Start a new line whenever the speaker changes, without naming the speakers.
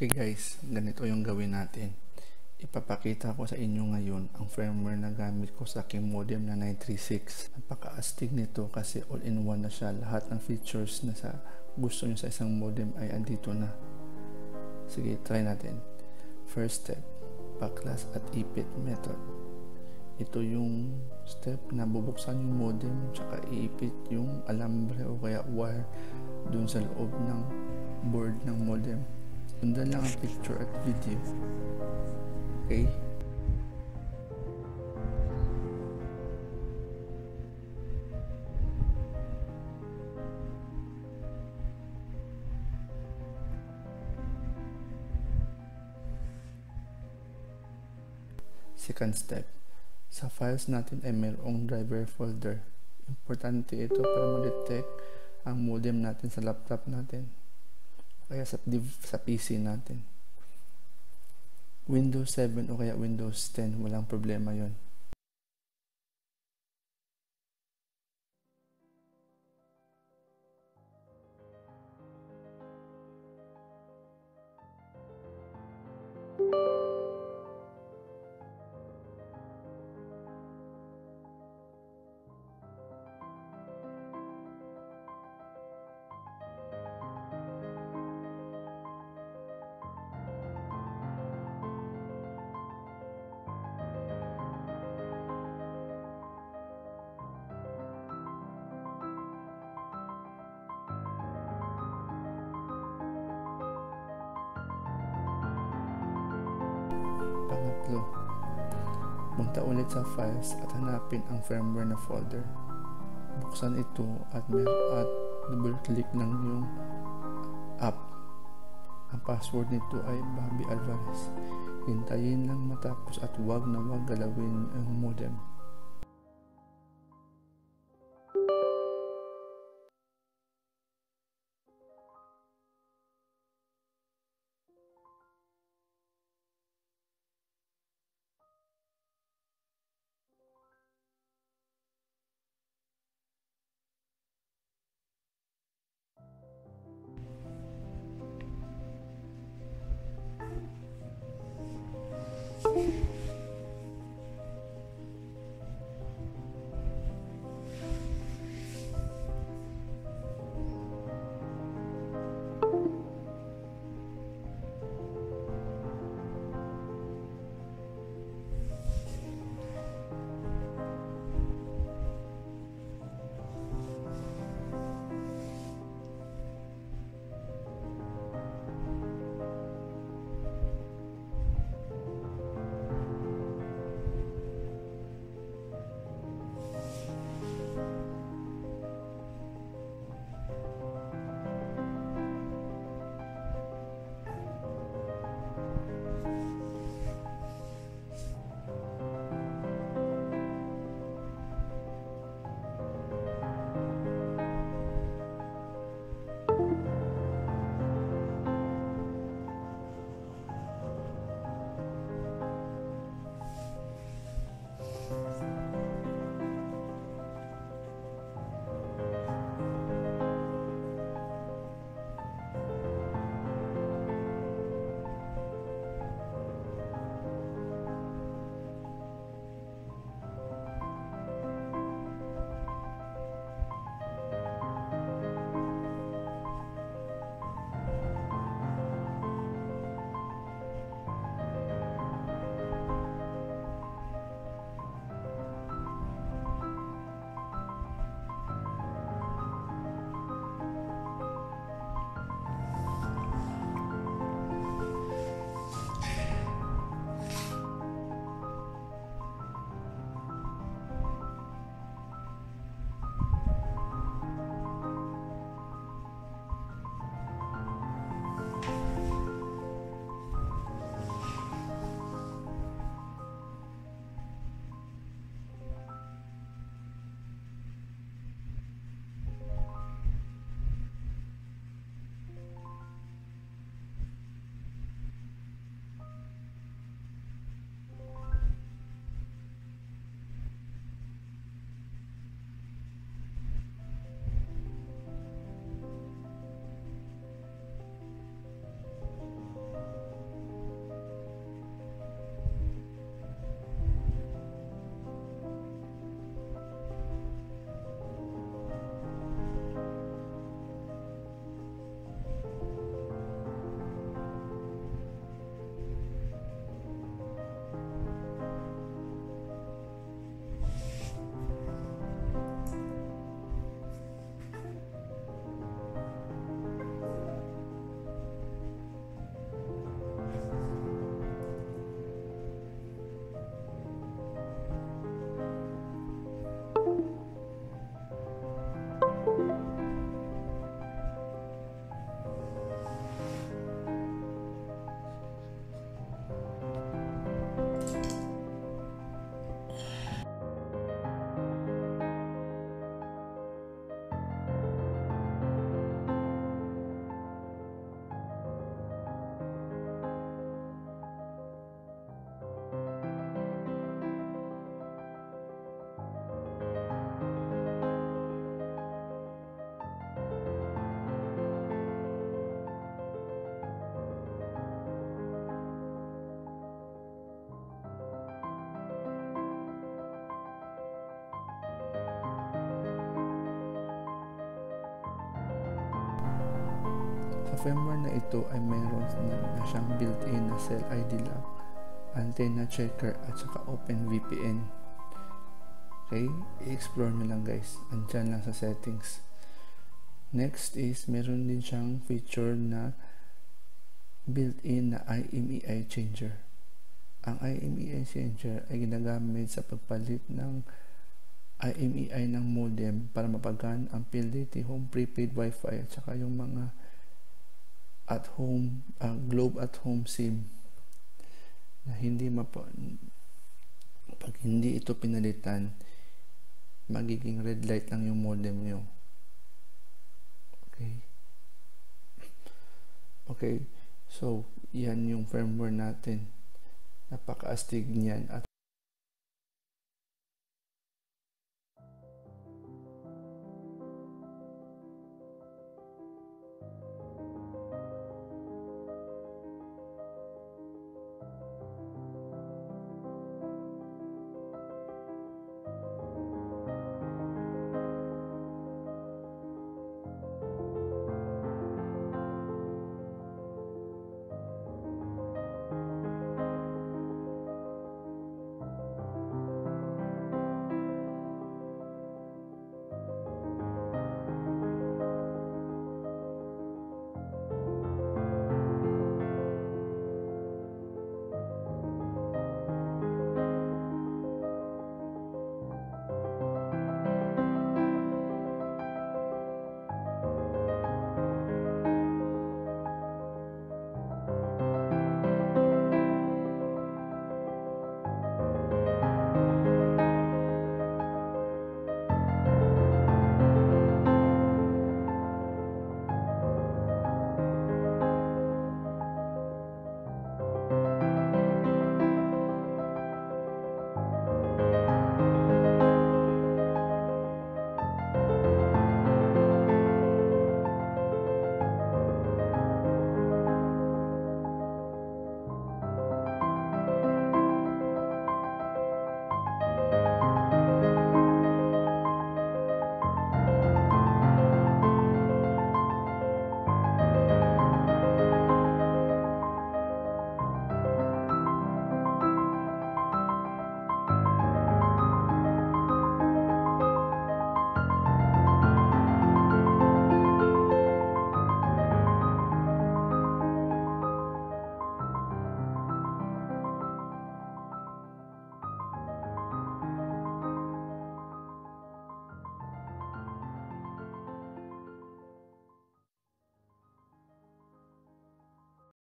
Okay guys, ganito yung gawin natin. Ipapakita ko sa inyo ngayon ang firmware na gamit ko sa aking modem na 936. Napaka-astig nito kasi all-in-one na siya. Lahat ng features na sa gusto nyo sa isang modem ay andito na. Sige, try natin. First step, backlash at ipit method. Ito yung step na bubuksan yung modem tsaka iipit yung alambre o kaya wire dun sa loob ng board ng modem. Sundan lang ang picture at video. Okay? Second step. Sa files natin ay mayroong driver folder. Importante ito para ma-detect ang modem natin sa laptop natin. Kaya sa PC natin. Windows 7 o kaya Windows 10, walang problema yon. Pangatlo, punta ulit sa files at hanapin ang firmware na folder. Buksan ito at double click ng yung app. Ang password nito ay Bobby Alvarez. Hintayin lang matapos at wag na wag galawin ang modem. firmware na ito ay mayroon na siyang built-in na Cell ID lock, antenna checker at saka OpenVPN. Okay, i-explore nyo lang guys, andyan lang sa settings. Next is meron din siyang feature na built-in na IMEI changer. Ang IMEI changer ay ginagamit sa pagpalit ng IMEI ng modem para mapagaan ang PLDT home prepaid wifi at saka yung mga at home globe at home SIM na pag hindi ito pinalitan, magiging red light lang yung modem nyo. Okay, so yan yung firmware natin. Napaka-astig niyan at